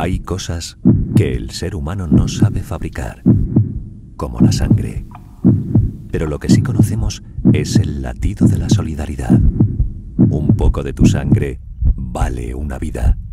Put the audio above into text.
Hay cosas que el ser humano no sabe fabricar, como la sangre. Pero lo que sí conocemos es el latido de la solidaridad. Un poco de tu sangre vale una vida.